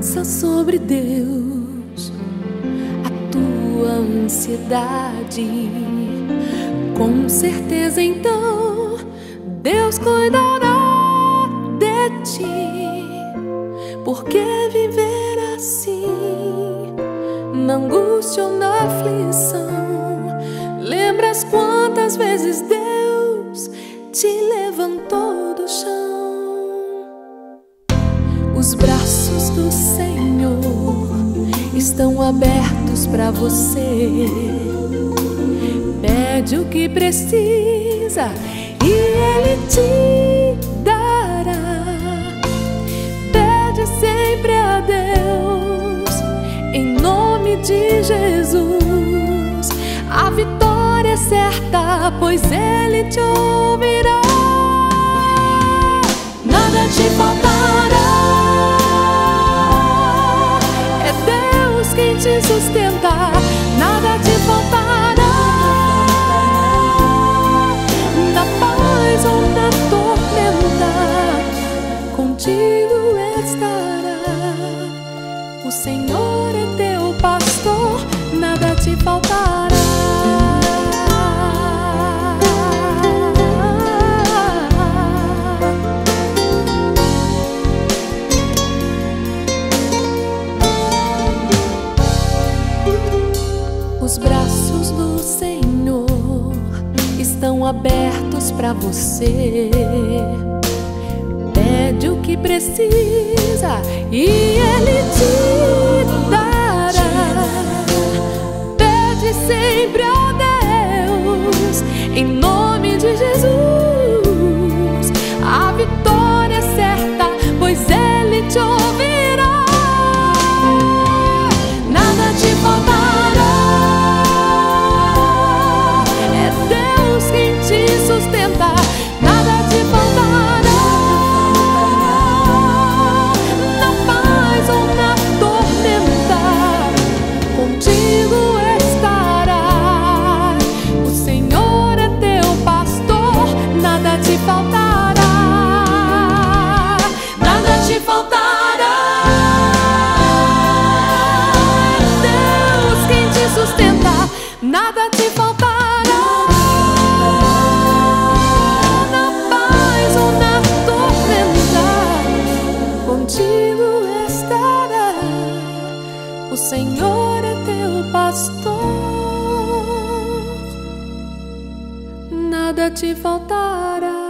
Lança sobre Deus a tua ansiedade. Com certeza então Deus cuidará de ti. Por que viver assim, na angústia ou na aflição? Lembras quantas vezes Deus te levantou do chão? Os braços do Senhor estão abertos para você. Pede o que precisa e Ele te dará. Pede sempre a Deus, em nome de Jesus. A vitória é certa, pois Ele te ouvirá. Nada te faltará. É Deus quem te sustenta. Nada te faltará. Na paz ou na tormenta, contigo estará. O Senhor é teu pastor, nada te faltará. Os braços do Senhor estão abertos para você. Pede o que precisa e Ele te dará. Pede sempre a Deus, em nome de Jesus. A vitória é certa, pois Ele te ouvirá. Nada te faltará. É Deus quem te sustenta. Nada te faltará. Na paz ou na tormenta, contigo estará. O Senhor é teu pastor, nada te faltará. Nada te faltará. É Deus quem te sustenta. Nada te faltará. Na paz ou na tormenta, contigo estará. O Senhor é teu pastor, nada te faltará.